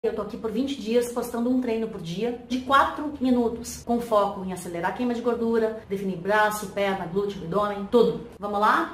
Eu tô aqui por 20 dias postando um treino por dia de 4 minutos, com foco em acelerar a queima de gordura, definir braço, perna, glúteo, abdômen, tudo. Vamos lá?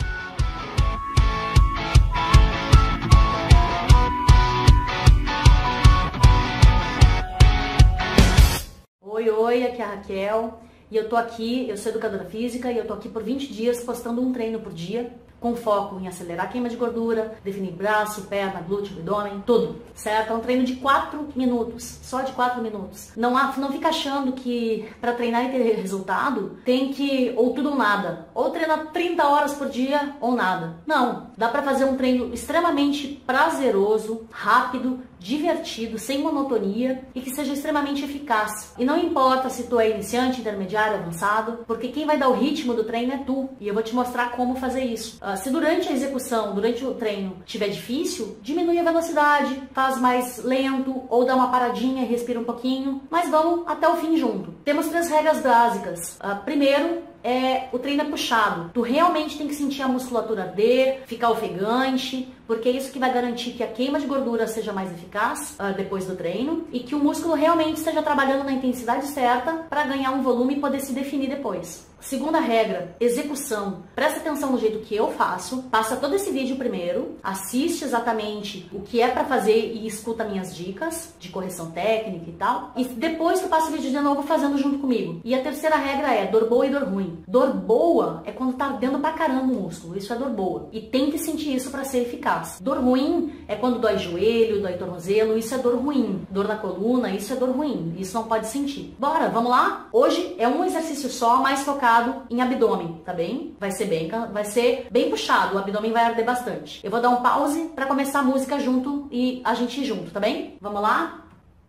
Oi, aqui é a Raquel e eu sou educadora física e eu tô aqui por 20 dias postando um treino por dia, com foco em acelerar a queima de gordura, definir braço, perna, glúteo, abdômen, tudo, certo? É um treino de 4 minutos, só de 4 minutos. Não fica achando que para treinar e ter resultado tem que ou tudo ou nada, ou treinar 30 horas por dia ou nada. Não, dá para fazer um treino extremamente prazeroso, rápido, divertido, sem monotonia e que seja extremamente eficaz. E não importa se tu é iniciante, intermediário, avançado, porque quem vai dar o ritmo do treino é tu. E eu vou te mostrar como fazer isso. Se durante a execução, durante o treino, estiver difícil, diminui a velocidade, faz mais lento ou dá uma paradinha e respira um pouquinho, mas vamos até o fim junto. Temos 3 regras básicas. Primeiro, o treino é puxado. Tu realmente tem que sentir a musculatura arder, ficar ofegante, porque é isso que vai garantir que a queima de gordura seja mais eficaz depois do treino e que o músculo realmente esteja trabalhando na intensidade certa para ganhar um volume e poder se definir depois. Segunda regra, execução. Presta atenção no jeito que eu faço, passa todo esse vídeo primeiro, assiste exatamente o que é para fazer e escuta minhas dicas de correção técnica e tal, e depois tu passa o vídeo de novo fazendo junto comigo. E a terceira regra é dor boa e dor ruim. Dor boa é quando tá ardendo pra caramba o músculo, isso é dor boa. E tem que sentir isso para ser eficaz. Dor ruim é quando dói joelho, dói tornozelo, isso é dor ruim. Dor na coluna, isso é dor ruim, isso não pode sentir. Bora, vamos lá? Hoje é um exercício só, mais focado em abdômen, tá bem? Vai ser bem puxado, o abdômen vai arder bastante. Eu vou dar um pause para começar a música junto e a gente ir junto, tá bem? Vamos lá?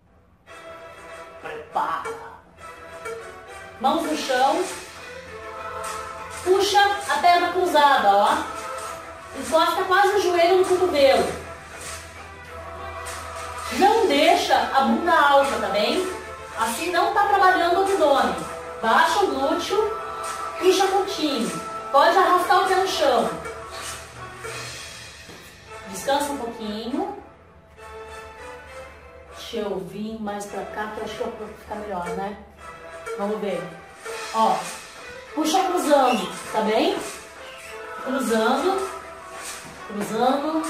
Prepara! Mãos no chão. Puxa a perna cruzada, ó. Encosta quase o joelho no cotovelo. Não deixa a bunda alta, tá bem? Assim não tá trabalhando o abdômen. Baixa o glúteo. Puxa curtinho. Pode arrastar o pé no chão. Descansa um pouquinho. Deixa eu vir mais pra cá, que eu acho que vai ficar melhor, né? Vamos ver. Ó. Puxa cruzando, tá bem? Cruzando. Cruzando.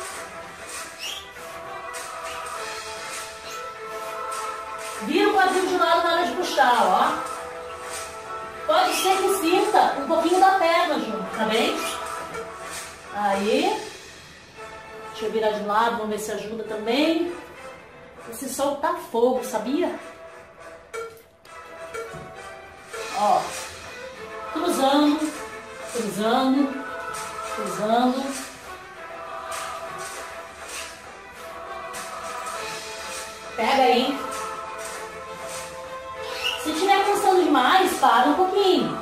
Vira o quadril de lado na hora de puxar, ó. Pode ser que sinta um pouquinho da perna junto, tá bem? Aí. Deixa eu virar de lado, vamos ver se ajuda também. Esse sol tá fogo, sabia? Ó. Cruzando, cruzando, cruzando. Pega aí. Se estiver cansando demais, para um pouquinho.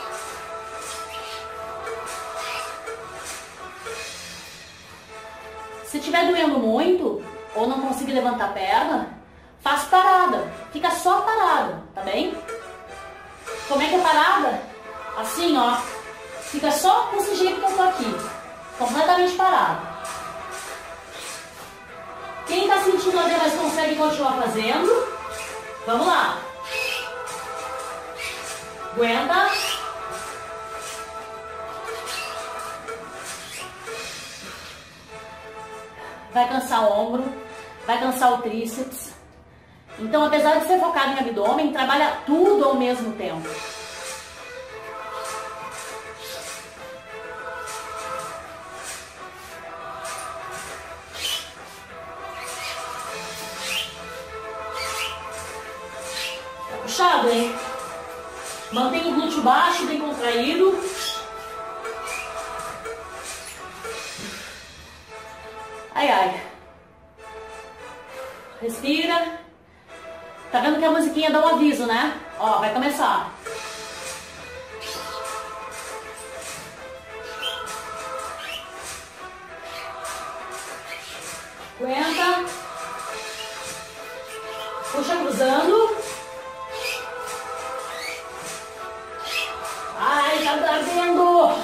Se estiver doendo muito, ou não conseguir levantar a perna, faz parada. Fica só parada, tá bem? Como é que é parada? Assim, ó. Fica só desse jeito que eu tô aqui. Completamente parado. Quem tá sentindo a dor, mas consegue continuar fazendo? Vamos lá. Aguenta. Vai cansar o ombro, vai cansar o tríceps. Então, apesar de ser focado em abdômen, trabalha tudo ao mesmo tempo. Tá puxado, hein? Mantenha o glúteo baixo, bem contraído. Ai, ai. Respira. Tá vendo que a musiquinha dá um aviso, né? Ó, vai começar. Aguenta. Puxa cruzando. Ai, tá ardendo.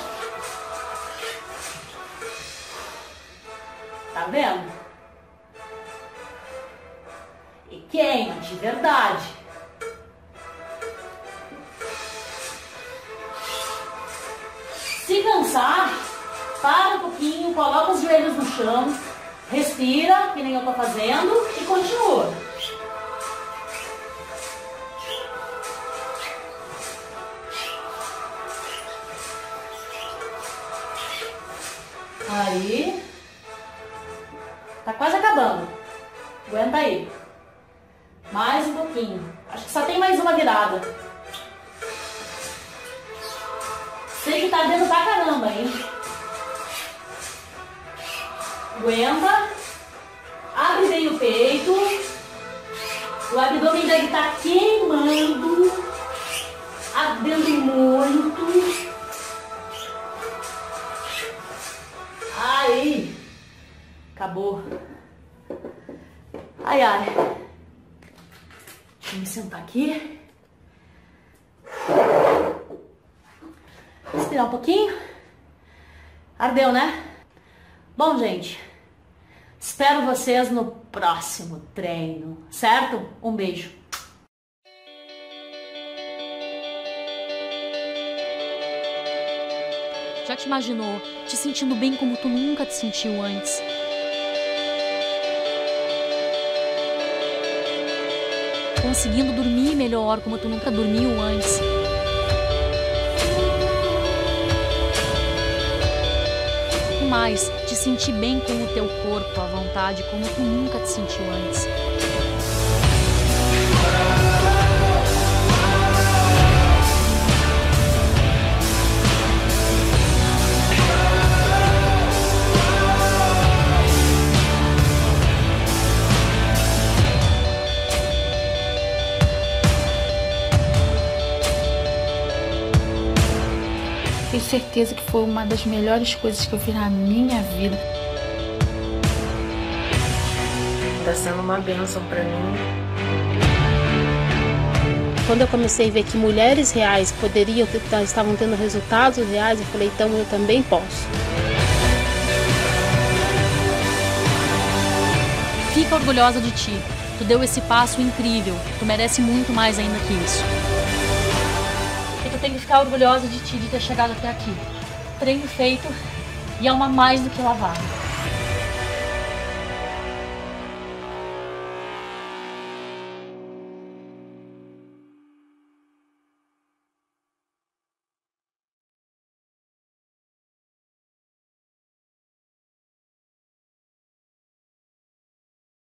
Tá vendo? queima de verdade. Se cansar, para um pouquinho, coloca os joelhos no chão, respira, que nem eu tô fazendo, e continua. Aí, tá quase acabando. Aguenta aí. Mais um pouquinho. Acho que só tem mais uma virada. Sei que tá dando pra caramba, hein? Aguenta. Abre bem o peito. O abdômen deve estar queimando. Ardendo muito. Aí. Acabou. Ai, ai. Deixa eu me sentar aqui. Respirar um pouquinho. Ardeu, né? Bom, gente. Espero vocês no próximo treino, certo? Um beijo. Já te imaginou te sentindo bem como tu nunca te sentiu antes? Conseguindo dormir melhor como tu nunca dormiu antes? E mais, te sentir bem com o teu corpo, à vontade, como tu nunca te sentiu antes? Tenho certeza que foi uma das melhores coisas que eu fiz na minha vida. Tá sendo uma bênção pra mim. Quando eu comecei a ver que mulheres reais estavam tendo resultados reais, eu falei, então eu também posso. Fica orgulhosa de ti. Tu deu esse passo incrível. Tu merece muito mais ainda que isso. E tu tem que ficar orgulhosa de ti, de ter chegado até aqui. Treino feito e alma mais do que lavada.